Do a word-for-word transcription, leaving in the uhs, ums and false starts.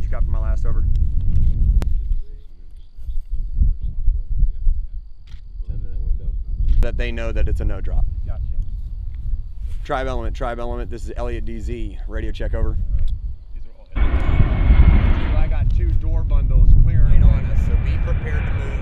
you got from my last over? ten minute window. That they know that it's a no drop. Gotcha. Tribe element, tribe element. This is Elliot D Z. Radio check over. So I got two door bundles clearing Right on us, so be prepared to move.